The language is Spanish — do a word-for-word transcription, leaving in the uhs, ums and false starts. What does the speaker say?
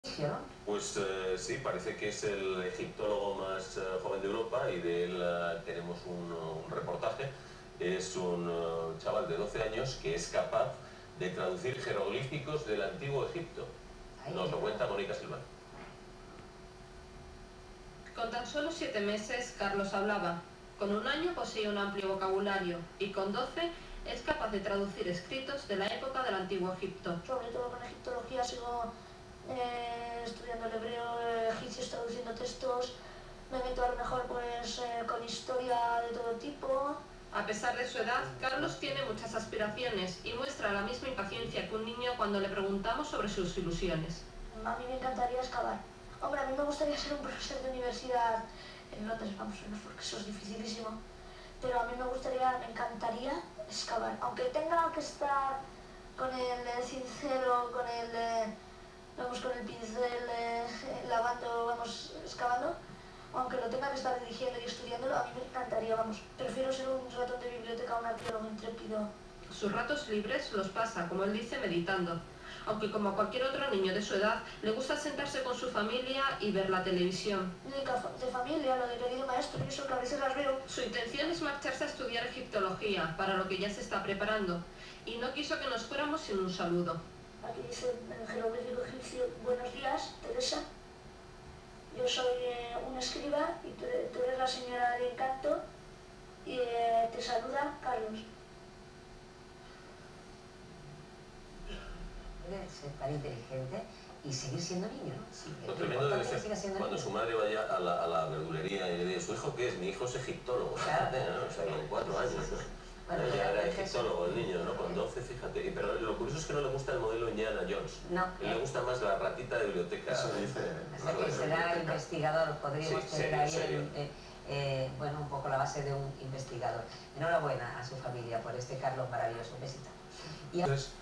¿no? Pues eh, sí, parece que es el egiptólogo más eh, joven de Europa y de él eh, tenemos un, un reportaje. Es un uh, chaval de doce años que es capaz de traducir jeroglíficos del antiguo Egipto. Ay, Nos lo no. cuenta Mónica Silva. Con tan solo siete meses, Carlos hablaba. Con un año posee un amplio vocabulario y con doce es capaz de traducir escritos de la época del antiguo Egipto. Sobre todo con egiptología sigo eh, estudiando el hebreo, eh, egipcios, traduciendo textos. Me meto a lo mejor pues eh, con historia de todo tipo. A pesar de su edad, Carlos tiene muchas aspiraciones y muestra la misma impaciencia que un niño cuando le preguntamos sobre sus ilusiones. A mí me encantaría excavar. Hombre, a mí me gustaría ser un profesor de universidad en Londres, vamos, no porque eso es dificilísimo. Pero a mí me gustaría, me encantaría excavar. Aunque tenga que estar con el eh, cincel, con el, eh, vamos, con el pincel eh, lavando, vamos, excavando, aunque lo tenga que estar dirigiendo y estudiándolo, a mí me encantaría, vamos. Prefiero ser un ratón de biblioteca, un arqueólogo intrépido. Sus ratos libres los pasa, como él dice, meditando. Aunque como a cualquier otro niño de su edad, le gusta sentarse con su familia y ver la televisión. De, de familia, lo de querido maestro, y eso que a veces las veo. Su intención es marcharse a estudiar egiptología, para lo que ya se está preparando, y no quiso que nos fuéramos sin un saludo. Aquí dice el jeroglífico egipcio: buenos días, Teresa. Yo soy eh, un escriba y tú, tú eres la señora de Encanto y eh, te saluda Carlos. Puede ser tan inteligente y seguir siendo niño, ¿no? Sí, Lo tremendo debe ser cuando niño. su madre vaya a la, a la verdulería y le dice: ¿su hijo qué es? Mi hijo es egiptólogo. Claro. ¿no? O sea, con cuatro años, ¿no? Bueno, ya era entonces, egiptólogo el niño, ¿no? Con doce, fíjate. Y, pero lo curioso es que no le gusta el modelo Indiana Jones. No. Le gusta más la ratita de biblioteca. Eso dice. Hasta que será investigador, podríamos Sí, tener serio, ahí serio. el, eh, eh, bueno, un poco la base de un investigador. Enhorabuena a su familia por este Carlos maravilloso. Un besito. Y a... Entonces,